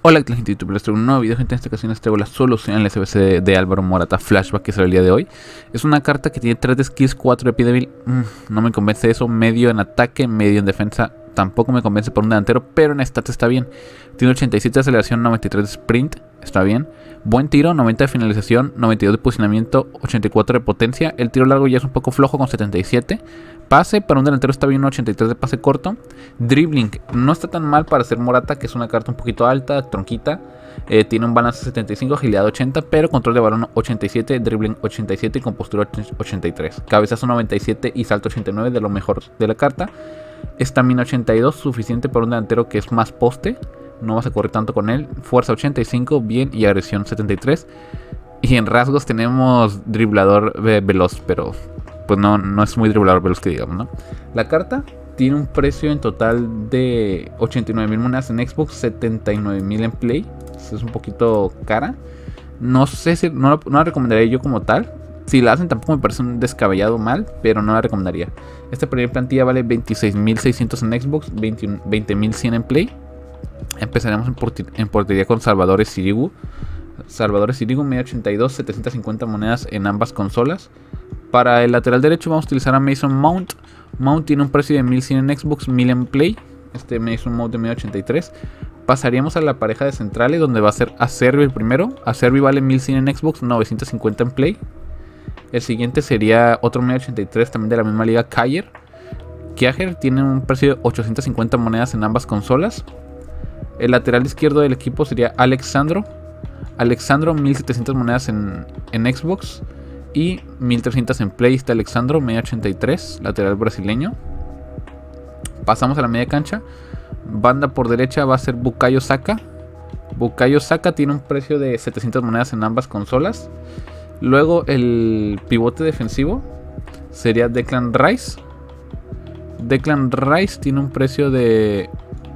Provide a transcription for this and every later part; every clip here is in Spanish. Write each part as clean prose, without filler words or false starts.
Hola, ¿qué tal, gente de YouTube? Les traigo un nuevo video, gente. En esta ocasión les traigo la solución al SBC de Álvaro Morata Flashback que sale el día de hoy. Es una carta que tiene 3 de skills, 4 de epidemia. No me convence eso. Medio en ataque, medio en defensa. Tampoco me convence por un delantero, pero en stats está bien. Tiene 87 de aceleración, 93 de sprint. Está bien. Buen tiro, 90 de finalización, 92 de posicionamiento, 84 de potencia. El tiro largo ya es un poco flojo con 77. Pase, para un delantero está bien, 83 de pase corto. Dribbling, no está tan mal para ser Morata, que es una carta un poquito alta, tronquita. Tiene un balance 75, agilidad 80, pero control de balón 87, dribbling 87 y compostura 83. Cabezazo 97 y salto 89, de lo mejor de la carta. Estamina 82, suficiente para un delantero que es más poste. No vas a correr tanto con él. Fuerza 85, bien, y agresión 73. Y en rasgos tenemos driblador veloz, pero pues no es muy driblador veloz que digamos, ¿no? La carta tiene un precio en total de 89.000 monedas en Xbox, 79.000 en Play. Es un poquito cara. No sé si no la recomendaría yo como tal. Si la hacen tampoco me parece un descabellado mal, pero no la recomendaría. Esta primera plantilla vale 26.600 en Xbox, 20.100 en Play. Empezaremos en portería con Salvador Sirigu. Salvador Sirigu, media 82, 750 monedas en ambas consolas. Para el lateral derecho vamos a utilizar a Mason Mount. Mount tiene un precio de 1.100 en Xbox, 1.000 en Play. Este Mason Mount de media 83. Pasaríamos a la pareja de centrales, donde va a ser Acerbi el primero. Acerbi vale 1.100 en Xbox, 950 en Play. El siguiente sería otro media 83, también de la misma liga, Kjaer. Kjaer tiene un precio de 850 monedas en ambas consolas. El lateral izquierdo del equipo sería Alexandro. Alexandro, 1700 monedas en Xbox y 1300 en Play. Está Alexandro, media 83, lateral brasileño. Pasamos a la media cancha. Banda por derecha va a ser Bukayo Saka. Bukayo Saka tiene un precio de 700 monedas en ambas consolas. Luego el pivote defensivo sería Declan Rice. Declan Rice tiene un precio de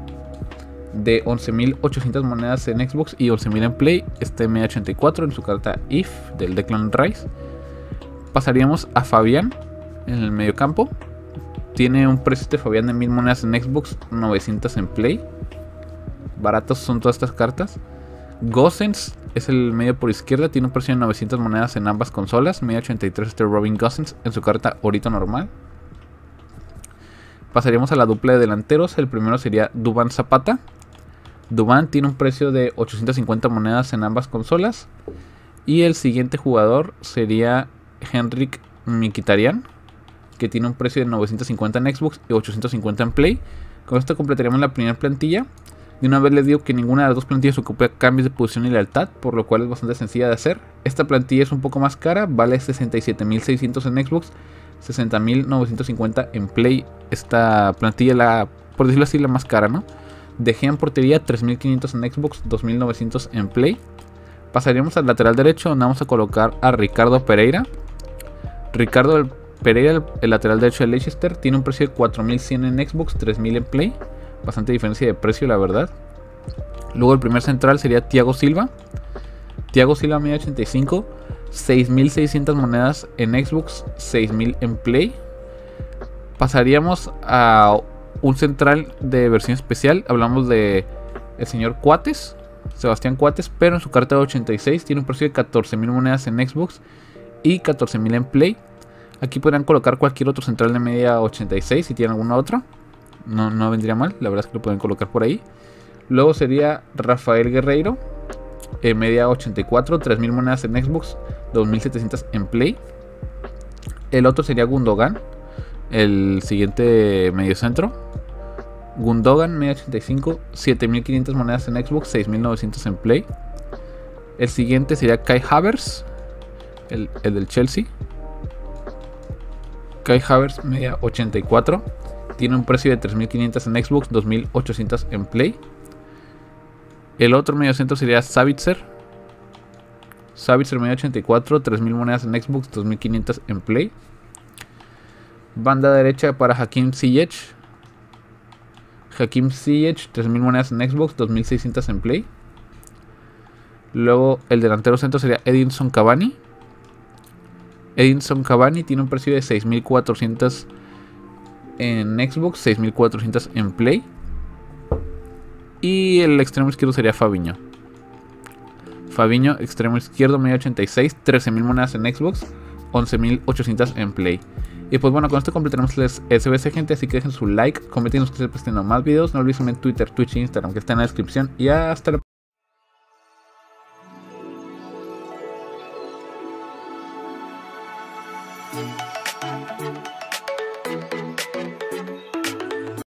11.800 monedas en Xbox y 11.000 en Play. Este media 84 en su carta IF del Declan Rice. Pasaríamos a Fabián en el medio campo. Tiene un precio de Fabián de 1.000 monedas en Xbox, 900 en Play. Baratos son todas estas cartas. Gosens es el medio por izquierda. Tiene un precio de 900 monedas en ambas consolas. Media 83 este Robin Gosens en su carta ahorita normal. Pasaríamos a la dupla de delanteros. El primero sería Duván Zapata. Duván tiene un precio de 850 monedas en ambas consolas. Y el siguiente jugador sería Henrik Mkhitaryan, que tiene un precio de 950 en Xbox y 850 en Play. Con esto completaríamos la primera plantilla. De una vez les digo que ninguna de las dos plantillas ocupa cambios de posición y lealtad, por lo cual es bastante sencilla de hacer. Esta plantilla es un poco más cara, vale 67.600 en Xbox, 60.950 en Play. Esta plantilla, por decirlo así, la más cara, ¿no? De Gea en portería, 3.500 en Xbox, 2.900 en Play. Pasaríamos al lateral derecho, donde vamos a colocar a Ricardo Pereira. Ricardo Pereira, el lateral derecho de Leicester, tiene un precio de 4.100 en Xbox, 3.000 en Play. Bastante diferencia de precio, la verdad. Luego el primer central sería Thiago Silva. Thiago Silva, media 85, 6.600 monedas en Xbox, 6.000 en Play. Pasaríamos a un central de versión especial. Hablamos de el señor Coates, Sebastián Coates, pero en su carta de 86 tiene un precio de 14.000 monedas en Xbox y 14.000 en Play. Aquí podrían colocar cualquier otro central de media 86 si tienen alguna otra. No vendría mal, la verdad es que lo pueden colocar por ahí. Luego sería Rafael Guerreiro, media 84, 3.000 monedas en Xbox, 2.700 en Play. El otro sería Gundogan, el siguiente mediocentro. Gundogan, media 85, 7.500 monedas en Xbox, 6.900 en Play. El siguiente sería Kai Havertz, el del Chelsea. Kai Havertz, media 84. Tiene un precio de 3.500 en Xbox, 2.800 en Play. El otro mediocentro sería Savitzer. Savitzer, media 84, 3.000 monedas en Xbox, 2.500 en Play. Banda derecha para Hakim Ziyech. Hakim Ziyech, 3.000 monedas en Xbox, 2.600 en Play. Luego el delantero centro sería Edinson Cavani. Edinson Cavani tiene un precio de 6.400 en Xbox, 6.400 en Play. Y el extremo izquierdo sería Fabinho. Fabinho, extremo izquierdo, medio 86, 13.000 monedas en Xbox, 11.800 en Play. Y pues bueno, con esto completaremos el SBC, gente, así que dejen su like, comenten ustedes pues teniendo más videos, no olviden seguirme en Twitter, Twitch e Instagram, que está en la descripción, y hasta la próxima.